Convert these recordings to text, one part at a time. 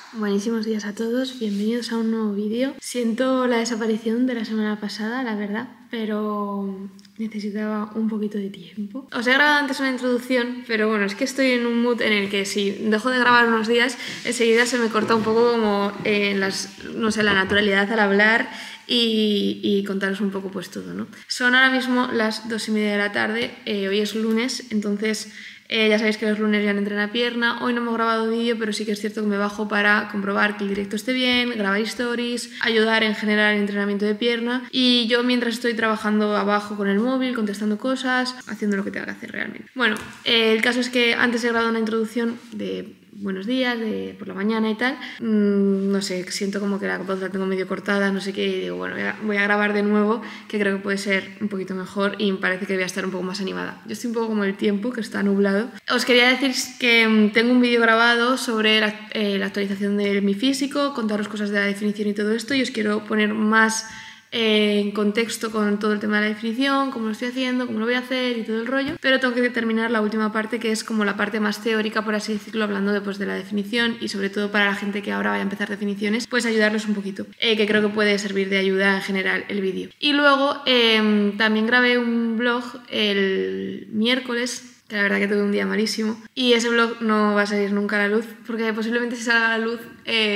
Buenísimos días a todos, bienvenidos a un nuevo vídeo. Siento la desaparición de la semana pasada, la verdad, pero necesitaba un poquito de tiempo. Os he grabado antes una introducción, pero bueno, es que estoy en un mood en el que si dejo de grabar unos días, enseguida se me corta un poco como la naturalidad al hablar y contaros un poco pues todo, ¿no? Son ahora mismo las 2:30 de la tarde, hoy es lunes, entonces ya sabéis que los lunes ya no entreno pierna. Hoy no hemos grabado vídeo, pero sí que es cierto que me bajo para comprobar que el directo esté bien, grabar stories, ayudar en general el entrenamiento de pierna, y yo mientras estoy trabajando abajo con el móvil, contestando cosas, haciendo lo que tenga que hacer realmente. Bueno, el caso es que antes he grabado una introducción de buenos días, de por la mañana y tal. No sé, siento como que la voz la tengo medio cortada, no sé qué, y digo, bueno, voy a grabar de nuevo, que creo que puede ser un poquito mejor y me parece que voy a estar un poco más animada. Yo estoy un poco como el tiempo, que está nublado. Os quería decir que tengo un vídeo grabado sobre la actualización de mi físico, contaros cosas de la definición y todo esto, y os quiero poner más en contexto con todo el tema de la definición, cómo lo estoy haciendo, cómo lo voy a hacer y todo el rollo, pero tengo que terminar la última parte, que es como la parte más teórica, por así decirlo, hablando después de la definición, y sobre todo para la gente que ahora vaya a empezar definiciones, pues ayudarlos un poquito, que creo que puede servir de ayuda en general el vídeo. Y luego también grabé un vlog el miércoles, que la verdad que tuve un día malísimo, y ese vlog no va a salir nunca a la luz, porque posiblemente si salga a la luz,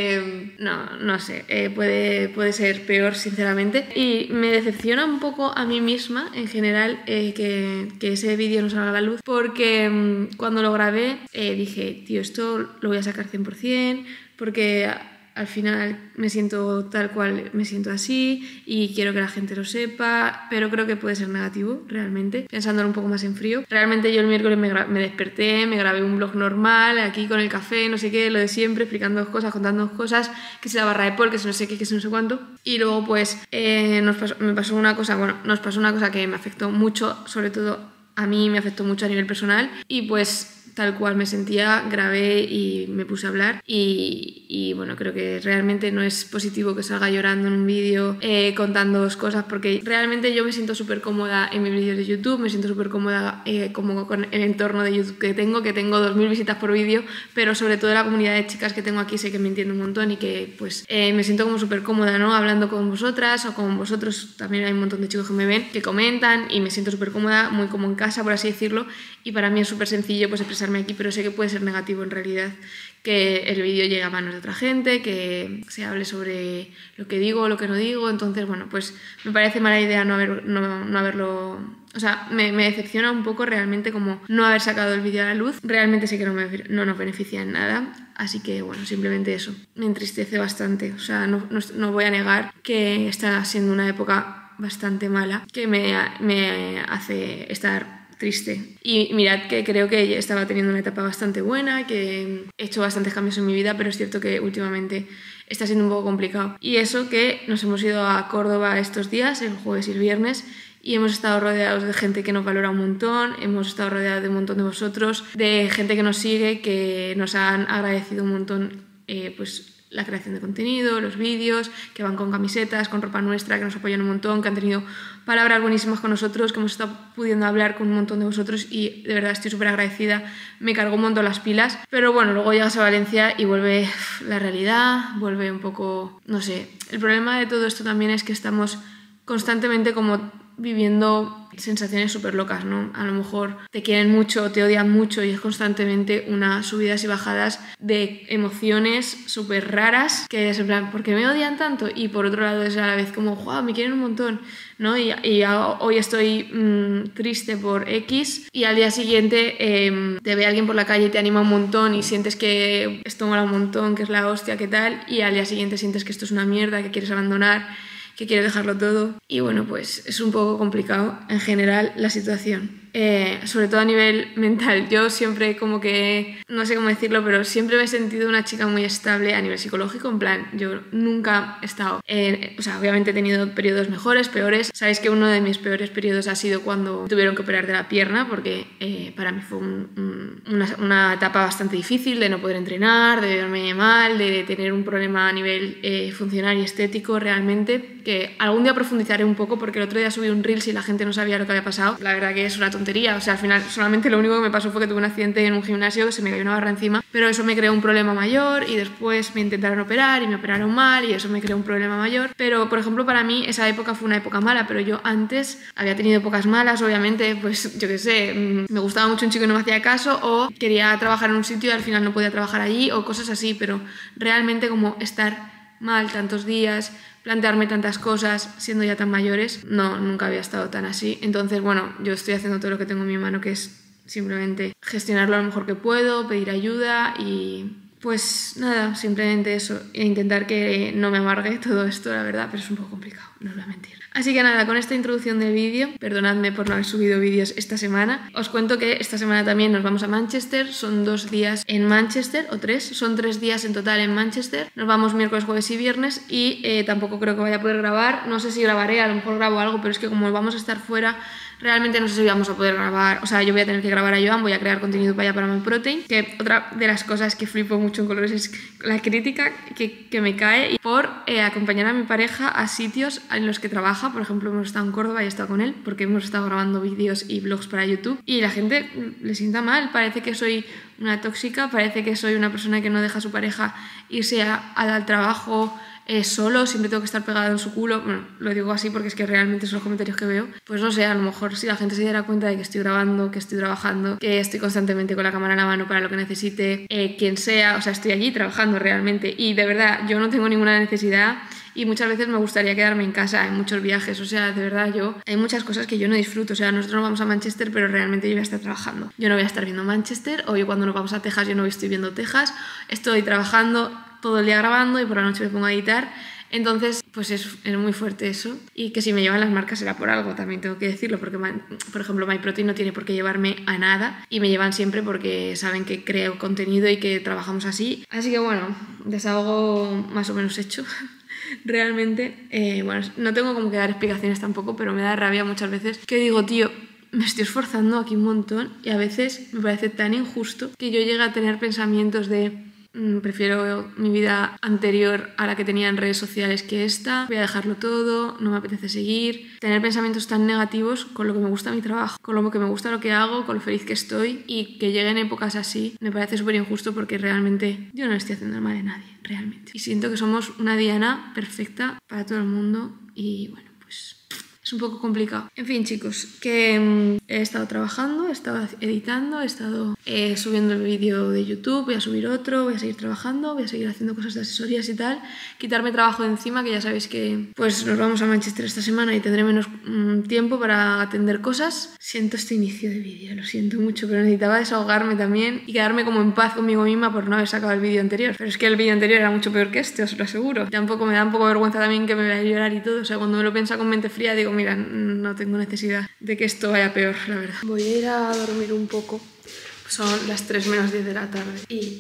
no sé, puede ser peor, sinceramente, y me decepciona un poco a mí misma, en general, que ese vídeo no salga a la luz, porque cuando lo grabé dije, tío, esto lo voy a sacar 100%, porque al final me siento tal cual, me siento así y quiero que la gente lo sepa, pero creo que puede ser negativo realmente, pensándolo un poco más en frío. Realmente yo el miércoles me desperté, me grabé un vlog normal, aquí con el café, no sé qué, lo de siempre, explicando cosas, contando cosas, que si la barra de pol, que si no sé qué, que si no sé cuánto. Y luego pues nos pasó una cosa que me afectó mucho, sobre todo a mí me afectó mucho a nivel personal, y pues tal cual me sentía, grabé y me puse a hablar, y bueno, creo que realmente no es positivo que salga llorando en un vídeo contándoos cosas, porque realmente yo me siento súper cómoda en mis vídeos de YouTube, me siento súper cómoda como con el entorno de YouTube que tengo 2000 visitas por vídeo, pero sobre todo la comunidad de chicas que tengo aquí sé que me entiende un montón y que pues me siento como súper cómoda, ¿no? Hablando con vosotras o con vosotros, también hay un montón de chicos que me ven, que comentan, y me siento súper cómoda, muy como en casa, por así decirlo, y para mí es súper sencillo pues expresarme aquí, pero sé que puede ser negativo en realidad que el vídeo llegue a manos de otra gente, que se hable sobre lo que digo o lo que no digo. Entonces, bueno, pues me parece mala idea no haberlo... O sea, me decepciona un poco realmente como no haber sacado el vídeo a la luz. Realmente sé que no nos beneficia en nada, así que bueno, simplemente eso. Me entristece bastante, o sea, no voy a negar que está siendo una época bastante mala, que me hace estar triste. Y mirad que creo que estaba teniendo una etapa bastante buena, que he hecho bastantes cambios en mi vida, pero es cierto que últimamente está siendo un poco complicado. Y eso que nos hemos ido a Córdoba estos días, el jueves y el viernes, y hemos estado rodeados de gente que nos valora un montón, hemos estado rodeados de un montón de vosotros, de gente que nos sigue, que nos han agradecido un montón pues la creación de contenido, los vídeos, que van con camisetas, con ropa nuestra, que nos apoyan un montón, que han tenido palabras buenísimas con nosotros, que hemos estado pudiendo hablar con un montón de vosotros, y de verdad estoy súper agradecida, me cargó un montón las pilas. Pero bueno, luego llegas a Valencia y vuelve la realidad, vuelve un poco, no sé, el problema de todo esto también es que estamos constantemente como viviendo sensaciones súper locas, ¿no? A lo mejor te quieren mucho, te odian mucho, y es constantemente unas subidas y bajadas de emociones súper raras, que es en plan, ¿por qué me odian tanto? Y por otro lado es a la vez como, ¡wow!, me quieren un montón, ¿no? Y hoy estoy triste por X, y al día siguiente te ve alguien por la calle y te anima un montón y sientes que esto mola un montón, que es la hostia, ¿qué tal? Y al día siguiente sientes que esto es una mierda, que quieres abandonar, que quiere dejarlo todo. Y bueno, pues es un poco complicado en general la situación. Sobre todo a nivel mental. Yo siempre como que, no sé cómo decirlo, pero siempre me he sentido una chica muy estable a nivel psicológico, en plan, yo nunca he estado, o sea, obviamente he tenido periodos mejores, peores. Sabéis que uno de mis peores periodos ha sido cuando tuvieron que operar de la pierna, porque para mí fue una etapa bastante difícil de no poder entrenar, de verme mal, de tener un problema a nivel funcional y estético realmente, que algún día profundizaré un poco, porque el otro día subí un reel y la gente no sabía lo que había pasado. La verdad que es una tontería tontería. O sea, al final solamente lo único que me pasó fue que tuve un accidente en un gimnasio, que se me cayó una barra encima, pero eso me creó un problema mayor y después me intentaron operar y me operaron mal y eso me creó un problema mayor. Pero, por ejemplo, para mí esa época fue una época mala, pero yo antes había tenido épocas malas, obviamente, pues yo qué sé, me gustaba mucho un chico y no me hacía caso, o quería trabajar en un sitio y al final no podía trabajar allí, o cosas así, pero realmente como estar mal tantos días, plantearme tantas cosas siendo ya tan mayores, no, nunca había estado tan así. Entonces, bueno, yo estoy haciendo todo lo que tengo en mi mano, que es simplemente gestionarlo lo mejor que puedo, pedir ayuda y pues nada, simplemente eso, e intentar que no me amargue todo esto, la verdad, pero es un poco complicado, no os voy a mentir. Así que nada, con esta introducción del vídeo, perdonadme por no haber subido vídeos esta semana, os cuento que esta semana también nos vamos a Manchester, son 2 días en Manchester, o 3, son 3 días en total en Manchester, nos vamos miércoles, jueves y viernes y tampoco creo que vaya a poder grabar, no sé si grabaré, a lo mejor grabo algo, pero es que como vamos a estar fuera, realmente no sé si vamos a poder grabar, o sea, yo voy a tener que grabar a Joan, voy a crear contenido para allá para MyProtein, que otra de las cosas que flipo mucho en colores es la crítica que me cae por acompañar a mi pareja a sitios en los que trabaja. Por ejemplo, hemos estado en Córdoba y he estado con él porque hemos estado grabando vídeos y vlogs para YouTube y la gente le sienta mal, parece que soy una tóxica, parece que soy una persona que no deja a su pareja irse al trabajo solo, siempre tengo que estar pegada en su culo. Bueno, lo digo así porque es que realmente son los comentarios que veo. Pues no sé, a lo mejor si la gente se diera cuenta de que estoy grabando, que estoy trabajando, que estoy constantemente con la cámara en la mano para lo que necesite, quien sea, o sea, estoy allí trabajando realmente y de verdad yo no tengo ninguna necesidad y muchas veces me gustaría quedarme en casa en muchos viajes, o sea, de verdad hay muchas cosas que yo no disfruto, o sea, nosotros nos vamos a Manchester pero realmente yo voy a estar trabajando, yo no voy a estar viendo Manchester, o yo cuando nos vamos a Texas yo no estoy viendo Texas, estoy trabajando todo el día grabando y por la noche me pongo a editar. Entonces, pues es muy fuerte eso. Y que si me llevan las marcas será por algo, también tengo que decirlo, porque, por ejemplo, MyProtein no tiene por qué llevarme a nada y me llevan siempre porque saben que creo contenido y que trabajamos así. Así que bueno, desahogo más o menos hecho. Realmente, bueno, no tengo como que dar explicaciones tampoco, pero me da rabia muchas veces que digo, tío, me estoy esforzando aquí un montón y a veces me parece tan injusto que yo llegue a tener pensamientos de prefiero mi vida anterior a la que tenía en redes sociales que esta, voy a dejarlo todo, no me apetece seguir, tener pensamientos tan negativos con lo que me gusta mi trabajo, con lo que me gusta lo que hago, con lo feliz que estoy y que lleguen épocas así me parece súper injusto porque realmente yo no le estoy haciendo el mal a nadie, realmente. Y siento que somos una Diana perfecta para todo el mundo y bueno, pues es un poco complicado. En fin, chicos, que he estado trabajando, he estado editando, he estado subiendo el vídeo de YouTube, voy a subir otro, voy a seguir trabajando, voy a seguir haciendo cosas de asesorías y tal, quitarme trabajo de encima, que ya sabéis que pues nos vamos a Manchester esta semana y tendré menos tiempo para atender cosas. Siento este inicio de vídeo, lo siento mucho, pero necesitaba desahogarme también y quedarme como en paz conmigo misma por no haber sacado el vídeo anterior. Pero es que el vídeo anterior era mucho peor que este, os lo aseguro. Tampoco me da un poco de vergüenza también que me vaya a llorar y todo, o sea, cuando me lo pienso con mente fría digo, mira, no tengo necesidad de que esto vaya peor, la verdad. Voy a ir a dormir un poco. Son las 3 menos 10 de la tarde.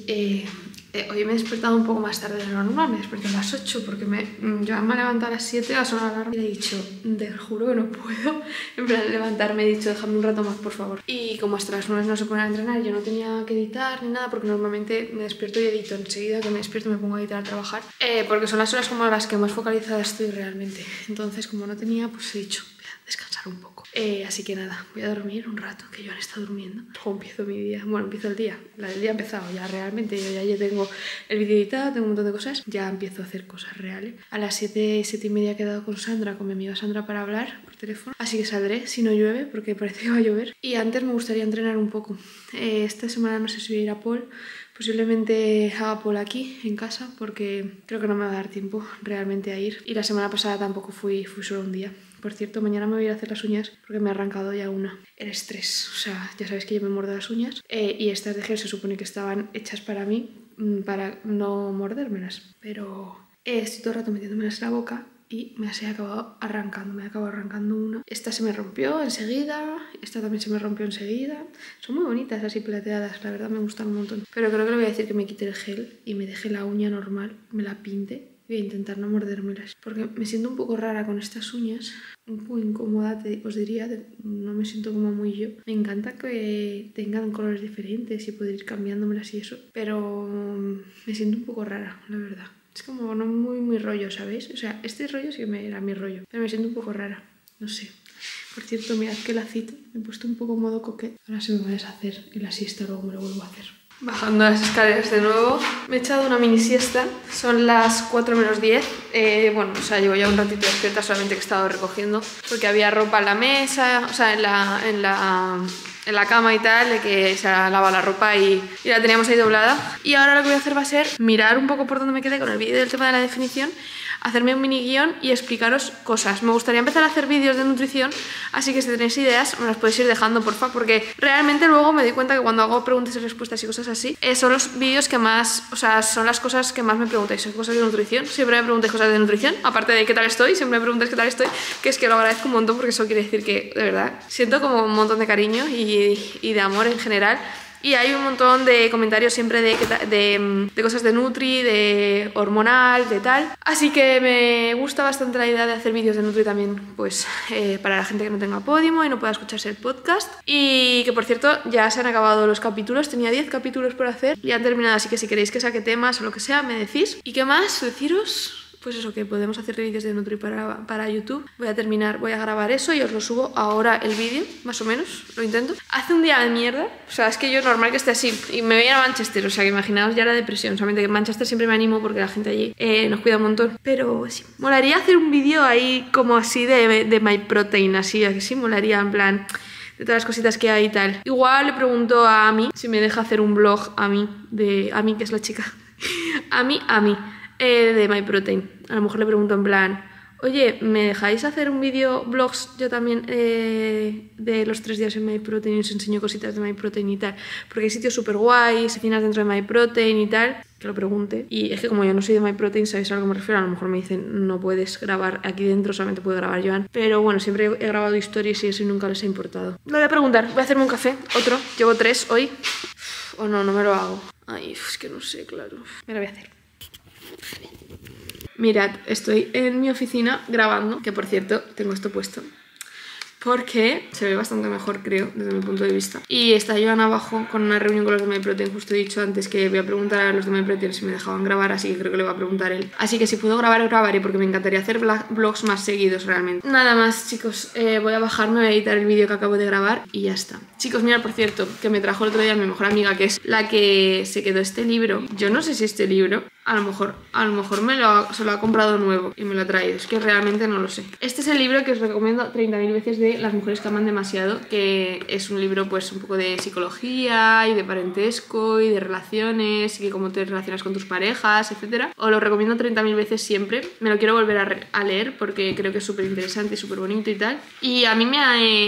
Y hoy me he despertado un poco más tarde de lo normal. Me he despertado a las 8 porque yo me he levantado a las 7 a sonar la alarma. Y he dicho, te juro que no puedo. En plan, levantarme, he dicho, déjame un rato más, por favor. Y como hasta las 9 no se ponen a entrenar, yo no tenía que editar ni nada porque normalmente me despierto y edito. Enseguida que me despierto me pongo a editar, a trabajar. Porque son las horas como las que más focalizada estoy realmente. Entonces, como no tenía, pues he dicho, voy a descansar un poco. Así que nada, voy a dormir un rato, que Joan está durmiendo. Luego empiezo mi día, bueno, empiezo el día. El día ha empezado ya realmente, yo tengo el vídeo editado, tengo un montón de cosas. Ya empiezo a hacer cosas reales. A las 7, 7 y media he quedado con Sandra, con mi amiga Sandra, para hablar por teléfono. Así que saldré si no llueve, porque parece que va a llover. Y antes me gustaría entrenar un poco. Esta semana no sé si voy a ir a Paul. Posiblemente haga Paul aquí, en casa, porque creo que no me va a dar tiempo realmente a ir. Y la semana pasada tampoco fui solo un día. Por cierto, mañana me voy a ir a hacer las uñas porque me he arrancado ya una. El estrés, o sea, ya sabéis que yo me muerdo las uñas y estas de gel se supone que estaban hechas para mí, para no mordérmelas. Pero estoy todo el rato metiéndomelas en la boca y me he acabado arrancando una. Esta se me rompió enseguida, esta también se me rompió enseguida. Son muy bonitas así plateadas, la verdad me gustan un montón. Pero creo que le voy a decir que me quite el gel y me deje la uña normal, me la pinte. Voy a intentar no mordérmelas, porque me siento un poco rara con estas uñas, un poco incómoda, os diría, no me siento como muy yo. Me encanta que tengan colores diferentes y poder ir cambiándomelas y eso, pero me siento un poco rara, la verdad. Es como no muy rollo, ¿sabéis? O sea, este rollo sí que era mi rollo, pero me siento un poco rara, no sé. Por cierto, mirad qué lacito. Me he puesto un poco modo coquete. Ahora se me va a deshacer en la siesta, luego me lo vuelvo a hacer. Bajando las escaleras de nuevo. Me he echado una mini siesta. Son las 4 menos 10. Bueno, o sea, llevo ya un ratito despierta, solamente que he estado recogiendo. Porque había ropa en la mesa, o sea, en la cama y tal, de que se lava la ropa y la teníamos ahí doblada. Y ahora lo que voy a hacer va a ser mirar un poco por dónde me quedé con el vídeo del tema de la definición, hacerme un mini guión y explicaros cosas. Me gustaría empezar a hacer vídeos de nutrición, así que si tenéis ideas me las podéis ir dejando, porfa, porque realmente luego me doy cuenta que cuando hago preguntas y respuestas y cosas así, son los vídeos que más, o sea, son las cosas que más me preguntáis, son cosas de nutrición. Siempre me preguntáis cosas de nutrición, aparte de qué tal estoy, siempre me preguntáis qué tal estoy, que es que lo agradezco un montón porque eso quiere decir que, de verdad, siento como un montón de cariño y de amor en general. Y hay un montón de comentarios siempre de cosas de Nutri, de hormonal, de tal. Así que me gusta bastante la idea de hacer vídeos de Nutri también, pues para la gente que no tenga Podimo y no pueda escucharse el podcast. Y que por cierto, ya se han acabado los capítulos, tenía 10 capítulos por hacer, ya han terminado, así que si queréis que saque temas o lo que sea, me decís. ¿Y qué más deciros? Pues eso, que podemos hacer vídeos de Nutri para YouTube. Voy a grabar eso y os lo subo ahora el vídeo, más o menos, lo intento. Hace un día de mierda, o sea, es que yo normal que esté así, y me voy a Manchester, o sea, que imaginaos ya la depresión, solamente que en Manchester siempre me animo porque la gente allí nos cuida un montón. Pero sí, molaría hacer un vídeo ahí como así de MyProtein, así, que sí, molaría en plan de todas las cositas que hay y tal. Igual le pregunto a Ami si me deja hacer un vlog a mí, que es la chica, a mí, de MyProtein. A lo mejor le pregunto en plan, oye, ¿me dejáis hacer un vídeo, vlogs yo también de los 3 días en MyProtein y os enseño cositas de MyProtein y tal? Porque hay sitios súper guays, oficinas dentro de MyProtein y tal, que lo pregunte. Y es que como yo no soy de MyProtein, ¿sabéis a lo que me refiero? A lo mejor me dicen, no puedes grabar aquí dentro, solamente puede grabar Joan. Pero bueno, siempre he grabado historias y eso y nunca les ha importado. Lo voy a preguntar, voy a hacerme un café, otro, llevo 3 hoy. O no me lo hago. Ay, es que no sé, claro. Me lo voy a hacer. Mirad, estoy en mi oficina grabando, que por cierto, tengo esto puesto porque se ve bastante mejor, creo, desde mi punto de vista. Y está Joan abajo con una reunión con los de MyProtein. Justo he dicho antes que voy a preguntar a los de MyProtein si me dejaban grabar, así que creo que le voy a preguntar él. Así que si puedo grabar, grabaré, porque me encantaría hacer vlogs más seguidos realmente. Nada más, chicos, voy a bajarme, voy a editar el vídeo que acabo de grabar y ya está. Chicos, mirad, por cierto, que me trajo el otro día mi mejor amiga, que es la que se quedó este libro. Yo no sé si este libro, a lo mejor se lo ha comprado nuevo y me lo ha traído, es que realmente no lo sé. Este es el libro que os recomiendo 30.000 veces, de Las mujeres que aman demasiado, que es un libro pues un poco de psicología y de parentesco y de relaciones y de cómo te relacionas con tus parejas, etc. Os lo recomiendo 30.000 veces siempre. Me lo quiero volver a leer porque creo que es súper interesante y súper bonito y tal. Y a mí me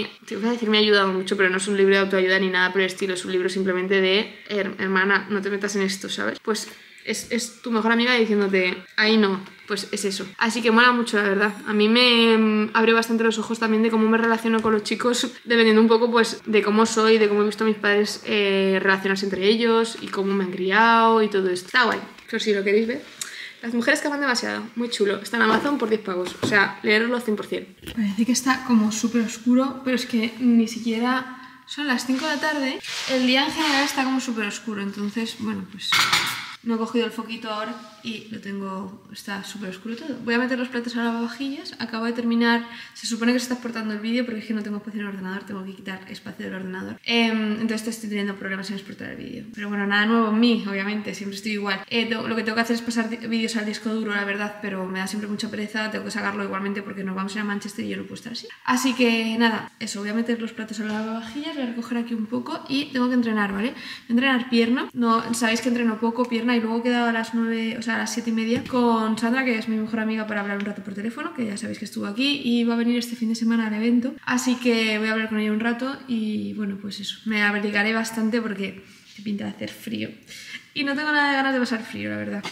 ha ayudado mucho, pero no es un libro de autoayuda ni nada por el estilo, es un libro simplemente de hermana, no te metas en esto, ¿sabes? Pues es tu mejor amiga diciéndote, ahí no, pues es eso. Así que mola mucho, la verdad. A mí me abre bastante los ojos también de cómo me relaciono con los chicos, dependiendo un poco pues de cómo soy, de cómo he visto a mis padres relacionarse entre ellos y cómo me han criado y todo esto. Está guay, por si lo queréis ver. Las mujeres que aman demasiado, muy chulo. Está en Amazon por 10 pavos, o sea, leerlo 100%. Parece que está como súper oscuro, pero es que ni siquiera... Son las 5 de la tarde, el día en general está como súper oscuro, entonces, bueno, pues... No he cogido el foquito ahora y lo tengo, está súper oscuro todo. Voy a meter los platos a lavavajillas. Acabo de terminar, se supone que se está exportando el vídeo porque es que no tengo espacio en el ordenador, tengo que quitar espacio del ordenador. Entonces estoy teniendo problemas en exportar el vídeo. Pero bueno, nada nuevo en mí, obviamente, siempre estoy igual. Lo que tengo que hacer es pasar vídeos al disco duro, la verdad, pero me da siempre mucha pereza, tengo que sacarlo igualmente porque nos vamos a ir a Manchester y yo no puedo estar así. Así que nada, eso, voy a meter los platos a lavavajillas, voy a recoger aquí un poco y tengo que entrenar, ¿vale? Entrenar pierna, no, sabéis que entreno poco pierna y luego he quedado a las 9, o sea, a las 7:30 con Sandra, que es mi mejor amiga, para hablar un rato por teléfono, que ya sabéis que estuvo aquí y va a venir este fin de semana al evento, así que voy a hablar con ella un rato y bueno, pues eso, me abrigaré bastante porque me pinta de hacer frío y no tengo nada de ganas de pasar frío, la verdad.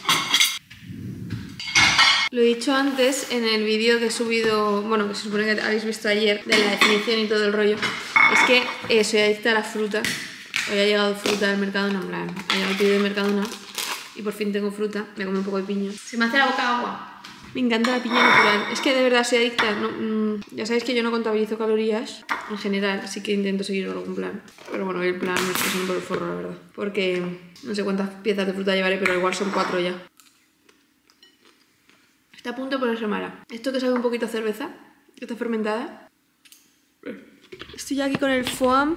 Lo he dicho antes en el vídeo que he subido, bueno, que se supone que habéis visto ayer, de la definición y todo el rollo, es que soy adicta a la fruta. Hoy ha llegado fruta del Mercadona, en plan, ha llegado el pedido del Mercadona y por fin tengo fruta, me como un poco de piña. Se me hace la boca agua. Me encanta la piña natural. Es que de verdad soy adicta. Ya sabéis que yo no contabilizo calorías en general, así que intento seguir algún plan. Pero bueno, el plan me está pasando por el forro, la verdad. Porque no sé cuántas piezas de fruta llevaré, pero igual son 4 ya. Está a punto de ponerse mala. Esto que sabe un poquito a cerveza, que está fermentada, Estoy aquí con el foam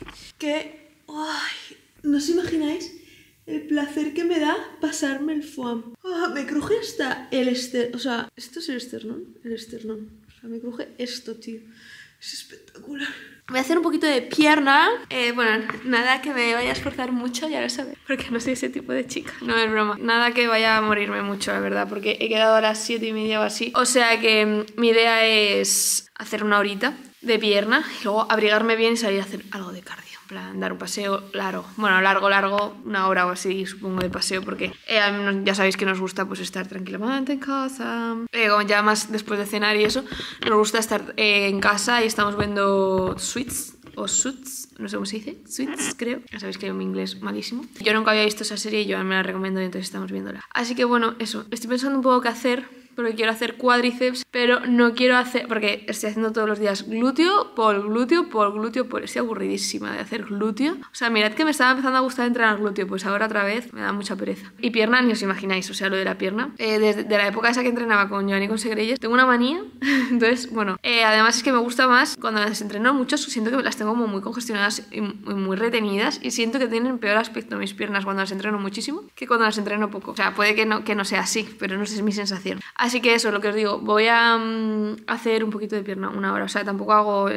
que... ¡Ay! ¿No os imagináis el placer que me da pasarme el foam? Oh, me cruje hasta el esternón. O sea, ¿esto es el esternón? El esternón. O sea, me cruje esto, tío. Es espectacular. Voy a hacer un poquito de pierna. Bueno, nada que me vaya a esforzar mucho, ya lo sabéis, porque no soy ese tipo de chica. No es broma. Nada que vaya a morirme mucho, la verdad, porque he quedado a las 7:30 o así. O sea que mi idea es hacer una horita de pierna y luego abrigarme bien y salir a hacer algo de cardio. En plan, dar un paseo largo. Bueno, largo, una hora o así, supongo, de paseo, porque ya sabéis que nos gusta pues estar tranquilamente en casa. Ya más después de cenar y eso, nos gusta estar en casa y estamos viendo Suits o Suits, no sé cómo se dice, Suits creo. Ya sabéis que mi inglés malísimo. Yo nunca había visto esa serie y yo me la recomiendo y entonces estamos viéndola. Así que bueno, eso. Estoy pensando un poco qué hacer, porque quiero hacer cuádriceps, pero no quiero hacer... Porque estoy haciendo todos los días glúteo, por glúteo, por glúteo, por... Estoy aburridísima de hacer glúteo. O sea, mirad que me estaba empezando a gustar entrenar glúteo, pues ahora otra vez me da mucha pereza. Y pierna, ni os imagináis, o sea, lo de la pierna. Desde la época esa que entrenaba con Joan y con Segreyes, tengo una manía. Entonces, bueno, además es que me gusta más cuando las entreno mucho, siento que las tengo como muy congestionadas y muy retenidas y siento que tienen peor aspecto mis piernas cuando las entreno muchísimo que cuando las entreno poco. O sea, puede que no sea así, pero no sé, es mi sensación. Así que eso, lo que os digo, voy a hacer un poquito de pierna, una hora. O sea, tampoco hago, no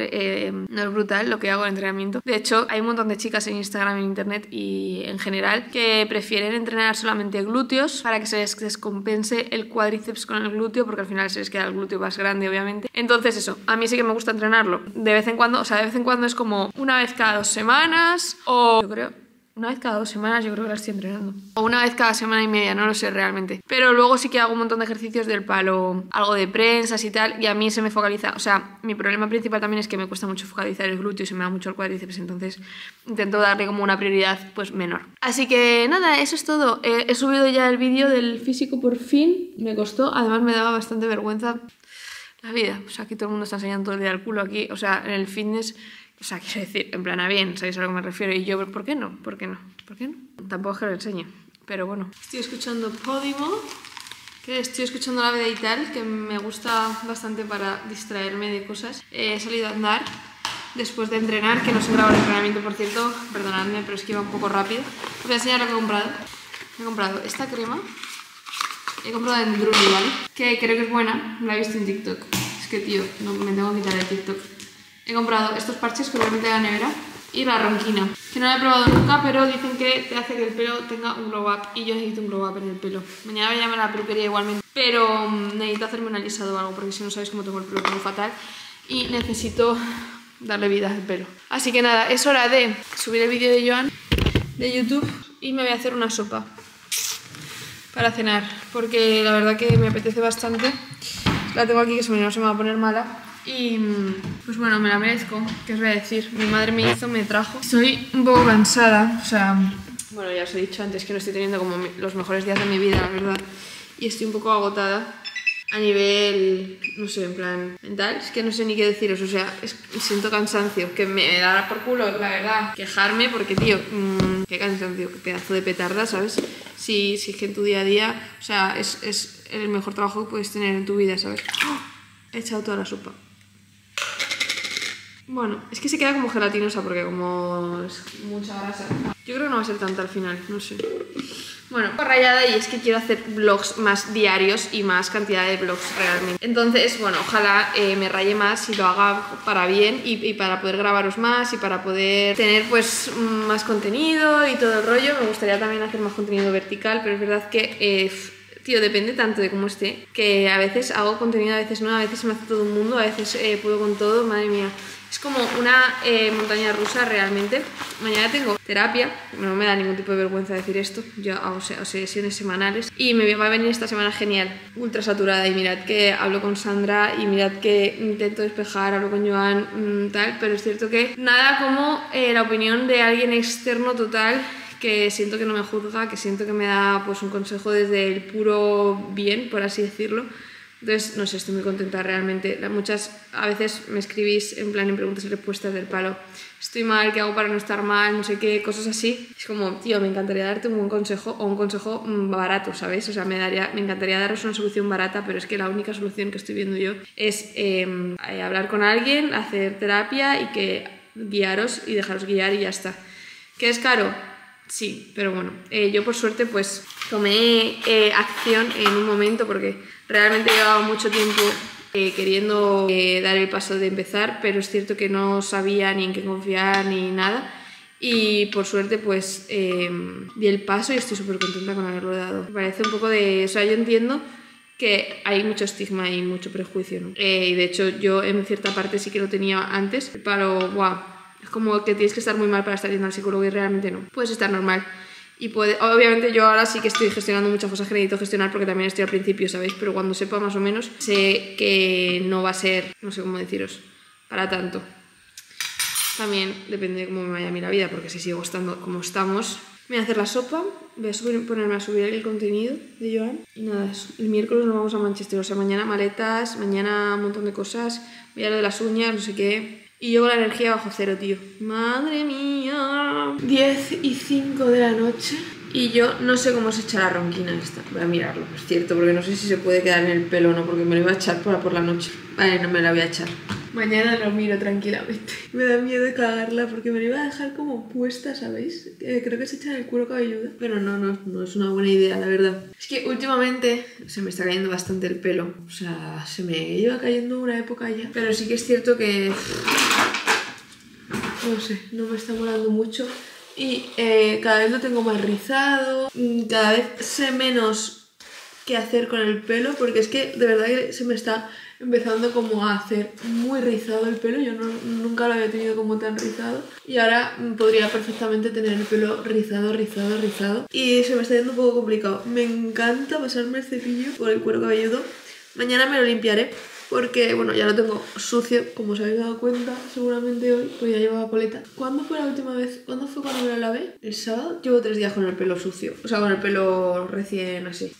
es brutal lo que hago en entrenamiento. De hecho, hay un montón de chicas en Instagram, en internet y en general que prefieren entrenar solamente glúteos para que se les descompense el cuádriceps con el glúteo, porque al final se les queda el glúteo más grande, obviamente. Entonces eso, a mí sí que me gusta entrenarlo de vez en cuando. O sea, de vez en cuando es como una vez cada 2 semanas o... Yo creo... Una vez cada 2 semanas yo creo que la estoy entrenando. O una vez cada semana y media, no lo sé realmente. Pero luego sí que hago un montón de ejercicios del palo, algo de prensas y tal, y a mí se me focaliza. O sea, mi problema principal también es que me cuesta mucho focalizar el glúteo y se me da mucho el cuádriceps, entonces intento darle como una prioridad pues menor. Así que nada, eso es todo. He subido ya el vídeo del físico por fin. Me costó, además me daba bastante vergüenza la vida. O sea, aquí todo el mundo está enseñando todo el día el culo aquí. O sea, en el fitness... O sea, quiero decir, en plan a bien, ¿sabéis a lo que me refiero? Y yo, ¿por qué no? ¿Por qué no? ¿Por qué no? Tampoco es que lo enseñe, pero bueno. Estoy escuchando Podimo, que estoy escuchando la vida y tal, que me gusta bastante para distraerme de cosas. He salido a andar después de entrenar, que no se graba el entrenamiento, por cierto, perdonadme, pero es que iba un poco rápido. Os voy a enseñar lo que he comprado. He comprado esta crema, he comprado en Druni, ¿vale? Que creo que es buena, la he visto en TikTok. Es que, tío, no, me tengo que quitar de TikTok. He comprado estos parches que obviamente de la nevera y la ronquina, que no la he probado nunca, pero dicen que te hace que el pelo tenga un glow up y yo necesito un glow up en el pelo. Mañana voy a llamar a la peluquería igualmente, pero necesito hacerme un alisado o algo, porque si no sabéis cómo tengo el pelo fatal y necesito darle vida al pelo. Así que nada, es hora de subir el vídeo de Joan de YouTube y me voy a hacer una sopa para cenar, porque la verdad que me apetece bastante. La tengo aquí que si no se me va a poner mala. Y pues bueno, me la merezco. ¿Qué os voy a decir? Mi madre me hizo, me trajo. Estoy un poco cansada, o sea... Bueno, ya os he dicho antes que no estoy teniendo como los mejores días de mi vida, la verdad. Y estoy un poco agotada a nivel, no sé, en plan mental. Es que no sé ni qué deciros, o sea, siento cansancio. Que me da por culo, la verdad, quejarme porque, tío, qué cansancio, qué pedazo de petarda, ¿sabes? Si es que en tu día a día, o sea, es el mejor trabajo que puedes tener en tu vida, ¿sabes? He echado toda la sopa. Bueno, es que se queda como gelatinosa porque como es mucha grasa. Yo creo que no va a ser tanta al final, no sé. Bueno, rayada, y es que quiero hacer vlogs más diarios y más cantidad de vlogs realmente. Entonces, bueno, ojalá me raye más y lo haga para bien y para poder grabaros más y para poder tener pues más contenido y todo el rollo. Me gustaría también hacer más contenido vertical, pero es verdad que... tío, depende tanto de cómo esté, que a veces hago contenido, a veces no, a veces me hace todo un mundo, a veces puedo con todo, madre mía. Es como una montaña rusa realmente. Mañana tengo terapia, no me da ningún tipo de vergüenza decir esto, yo hago sesiones semanales y me va a venir esta semana genial, ultra saturada, y mirad que hablo con Sandra y mirad que intento despejar, hablo con Joan, tal, pero es cierto que nada como la opinión de alguien externo total, que siento que no me juzga, que siento que me da pues un consejo desde el puro bien, por así decirlo, Entonces, no sé, estoy muy contenta realmente. A veces me escribís en plan en preguntas y respuestas del palo, estoy mal, ¿qué hago para no estar mal? No sé qué, cosas así. Es como, tío, me encantaría darte un buen consejo o un consejo barato, ¿sabes? O sea, me encantaría daros una solución barata, pero es que la única solución que estoy viendo yo es hablar con alguien, hacer terapia y que guiaros y dejaros guiar y ya está. ¿Que es caro? Sí, pero bueno, yo por suerte pues tomé acción en un momento porque realmente llevaba mucho tiempo queriendo dar el paso de empezar, pero es cierto que no sabía ni en qué confiar ni nada y por suerte pues di el paso y estoy súper contenta con haberlo dado. Me parece un poco de... O sea, yo entiendo que hay mucho estigma y mucho prejuicio, ¿no? Y de hecho yo en cierta parte sí que lo tenía antes, pero wow. Es como que tienes que estar muy mal para estar yendo al psicólogo y realmente no. Puedes estar normal. Y obviamente yo ahora sí que estoy gestionando muchas cosas que necesito gestionar porque también estoy al principio, ¿sabéis? Pero cuando sepa más o menos, sé que no va a ser, no sé cómo deciros, para tanto. También depende de cómo me vaya a mí la vida, porque si sigo estando como estamos... Me voy a hacer la sopa, voy a ponerme a subir el contenido de Joan. Y nada, el miércoles nos vamos a Manchester, o sea, mañana maletas, mañana un montón de cosas, voy a lo de las uñas, no sé qué... Y yo con la energía bajo cero, tío. Madre mía. 10:05 de la noche. Y yo no sé cómo se echa la ronquina esta. Voy a mirarlo, es cierto, porque no sé si se puede quedar en el pelo o no, porque me lo iba a echar por la noche. Vale, no me la voy a echar. Mañana lo miro tranquilamente. Me da miedo de cagarla porque me la iba a dejar como puesta, ¿sabéis? Creo que se echa en el cuero cabelludo. Pero no es una buena idea, la verdad. Es que últimamente se me está cayendo bastante el pelo. O sea, se me lleva cayendo una época ya. Pero sí que es cierto que... No sé, no me está molando mucho. Y cada vez lo tengo más rizado. Cada vez sé menos qué hacer con el pelo. Porque es que de verdad que se me está... empezando como a hacer muy rizado el pelo. Yo nunca lo había tenido como tan rizado y ahora podría perfectamente tener el pelo rizado y se me está yendo un poco complicado. Me encanta pasarme el cepillo por el cuero cabelludo. Mañana me lo limpiaré porque, bueno, ya lo tengo sucio, como os habéis dado cuenta seguramente hoy, pues ya llevaba coleta. ¿Cuándo fue la última vez? ¿Cuándo fue cuando me lo lavé? ¿El sábado? Llevo 3 días con el pelo sucio, o sea, con el pelo recién así.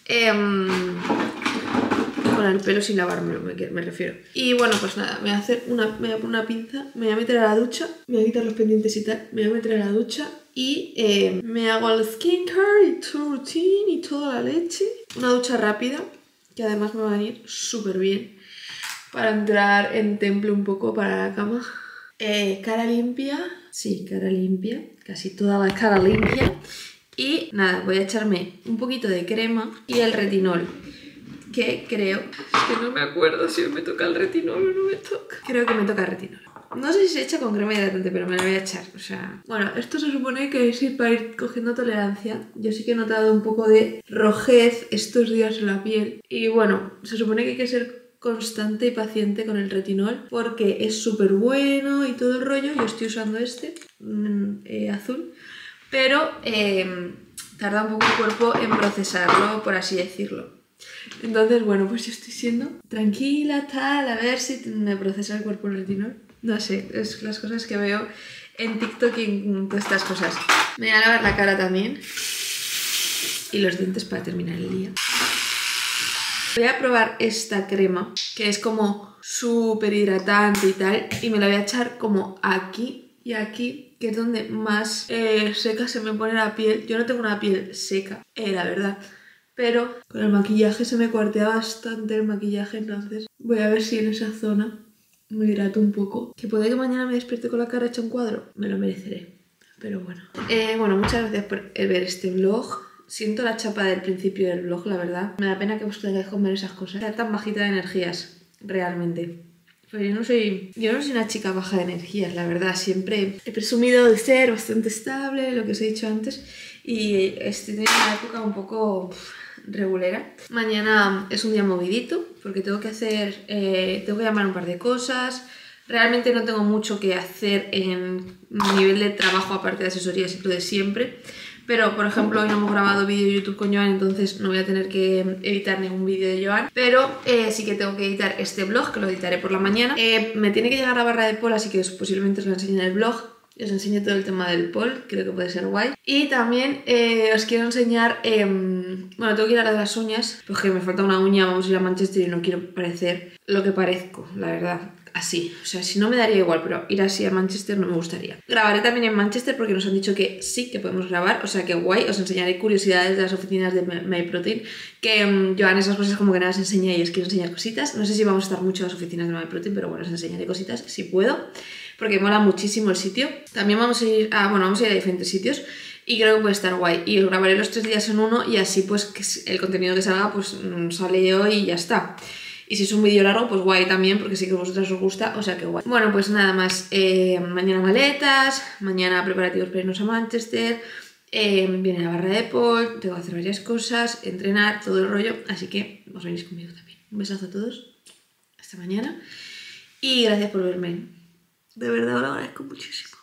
Con el pelo sin lavármelo, me refiero. Y bueno, pues nada, me voy a poner una pinza, me voy a meter a la ducha, me voy a quitar los pendientes y tal, me voy a meter a la ducha y me hago el skincare y todo routine y toda la leche. Una ducha rápida, que además me va a venir súper bien para entrar en temple un poco para la cama. Cara limpia, sí, cara limpia, casi toda la cara limpia. Y nada, voy a echarme un poquito de crema y el retinol. Que creo... Es que no me acuerdo si me toca el retinol o no me toca. Creo que me toca el retinol. No sé si se echa con crema hidratante, pero me la voy a echar. O sea... Bueno, esto se supone que es para ir cogiendo tolerancia. Yo sí que he notado un poco de rojez estos días en la piel. Y bueno, se supone que hay que ser constante y paciente con el retinol porque es súper bueno y todo el rollo. Yo estoy usando este, azul. Pero tarda un poco el cuerpo en procesarlo, por así decirlo. Entonces, bueno, pues yo estoy siendo tranquila, tal, a ver si me procesa el cuerpo el retinol. No sé, es las cosas que veo en TikTok y en todas estas cosas. Me voy a lavar la cara también. Y los dientes para terminar el día. Voy a probar esta crema, que es como súper hidratante y tal. Y me la voy a echar como aquí y aquí, que es donde más seca se me pone la piel. Yo no tengo una piel seca, la verdad. Pero con el maquillaje se me cuartea bastante el maquillaje, entonces voy a ver si en esa zona me hidrato un poco. Que puede que mañana me despierte con la cara hecha un cuadro, me lo mereceré. Pero bueno. Bueno, muchas gracias por ver este vlog. Siento la chapa del principio del vlog, la verdad. Me da pena que os tengáis que comer esas cosas. Está tan bajita de energías, realmente. Pero yo no soy una chica baja de energías, la verdad. Siempre he presumido de ser bastante estable, lo que os he dicho antes. Y estoy teniendo una época un poco regulera. Mañana es un día movidito porque tengo que llamar un par de cosas. Realmente no tengo mucho que hacer en nivel de trabajo aparte de asesorías y lo de siempre. Pero, por ejemplo, hoy no hemos grabado vídeo de YouTube con Joan, entonces no voy a tener que editar ningún vídeo de Joan. Pero sí que tengo que editar este vlog, que lo editaré por la mañana. Me tiene que llegar la barra de polo, así que posiblemente os lo enseñe en el vlog. y os enseño todo el tema del pole, creo que puede ser guay. Y también os quiero enseñar, bueno, tengo que ir a las uñas, porque me falta una uña, vamos a ir a Manchester y no quiero parecer lo que parezco, la verdad. Así, o sea, si no me daría igual, pero ir así a Manchester no me gustaría. Grabaré también en Manchester porque nos han dicho que sí, que podemos grabar, o sea, que guay. Os enseñaré curiosidades de las oficinas de MyProtein, que Joan esas cosas como que nada os enseña y os quiero enseñar cositas. No sé si vamos a estar mucho en las oficinas de MyProtein, pero bueno, os enseñaré cositas si puedo, porque mola muchísimo el sitio. También vamos a ir vamos a ir a diferentes sitios y creo que puede estar guay. Y os grabaré los 3 días en uno y así pues que el contenido que salga pues sale hoy y ya está. Y si es un vídeo largo, pues guay también, porque sé que a vosotras os gusta, o sea que guay. Bueno, pues nada más. Mañana maletas, mañana preparativos para irnos a Manchester, viene la barra de pole, tengo que hacer varias cosas, entrenar, todo el rollo, así que os venís conmigo también. Un besazo a todos, hasta mañana, y gracias por verme. De verdad, os lo agradezco muchísimo.